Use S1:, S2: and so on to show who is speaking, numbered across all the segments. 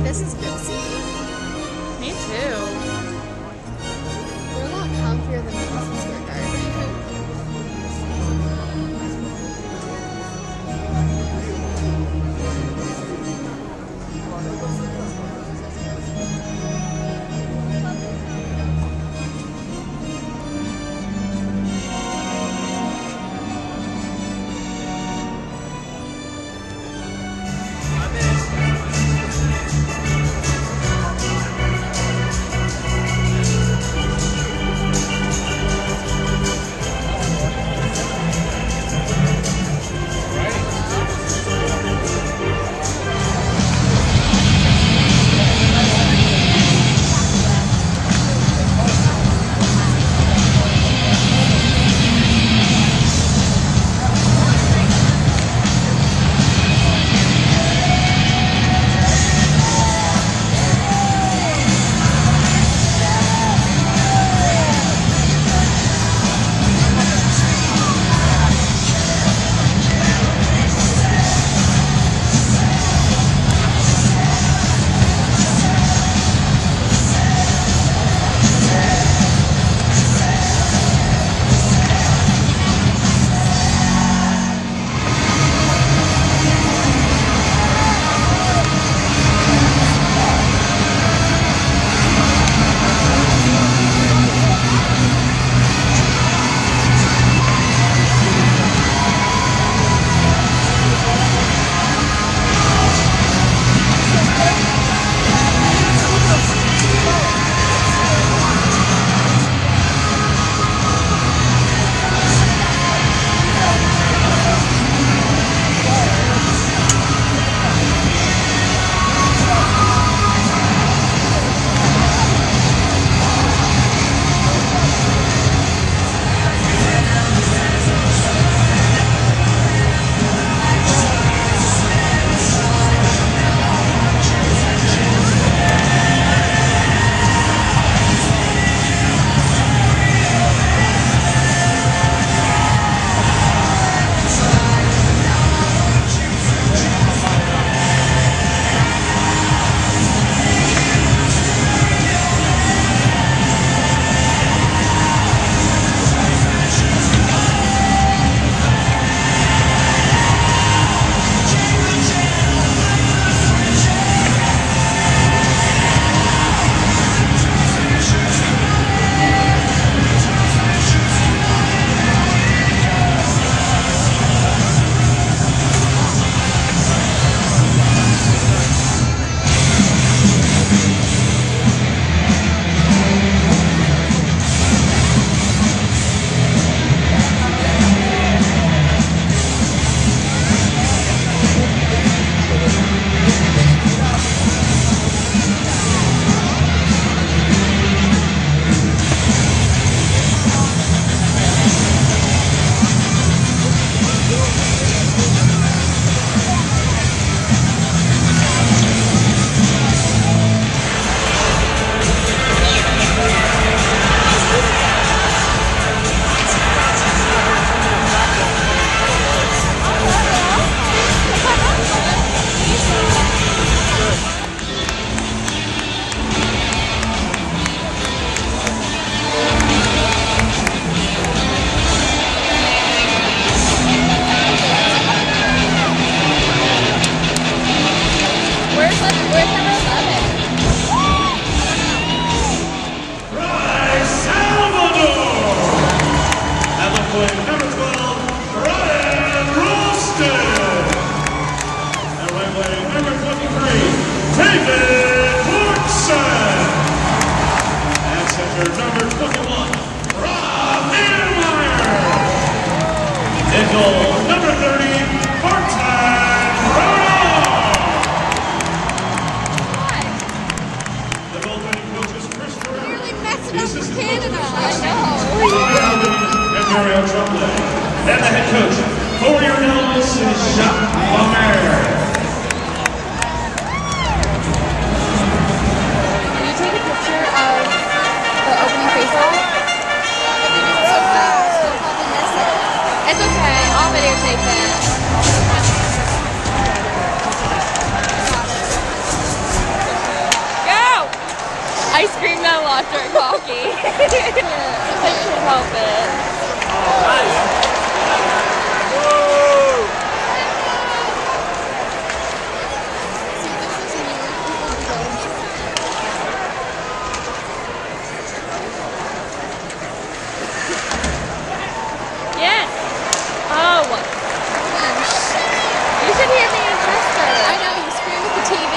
S1: this is good seating.
S2: Me too.
S1: They're a lot comfier than Madison Square Garden.
S3: And the head coach for your Nels is Jacques Lemaire.
S1: Can you take a picture of the opening face-off? It's okay, I'll videotape it.
S2: gotta watch her cocky. I can't help it. Yes. Oh. You should hear me in Chester.
S1: I know, you scream at the TV.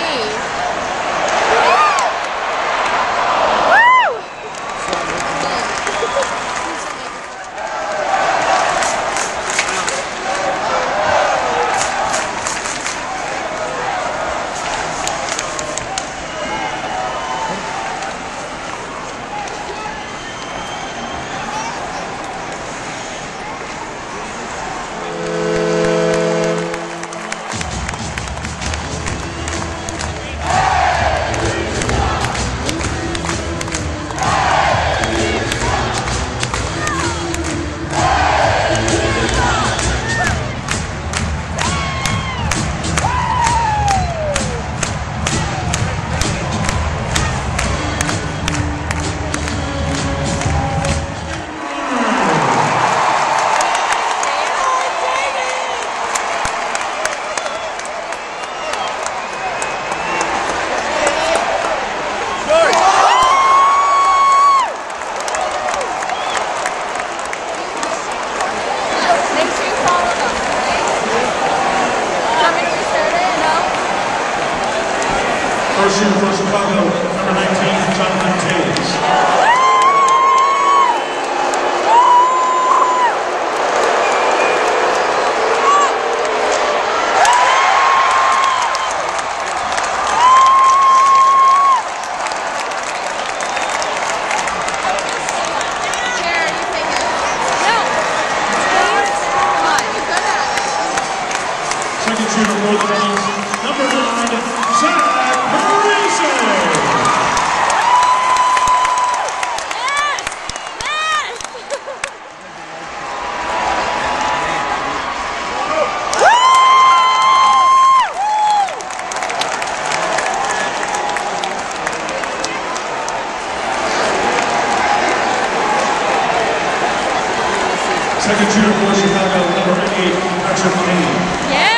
S3: First shooter for Chicago, number 19, Jonathan Taves. Second shooter for the Bulls, number 9, Zach Parise. Second shooter for Chicago, number 8, Patrick Kane.
S2: Yes.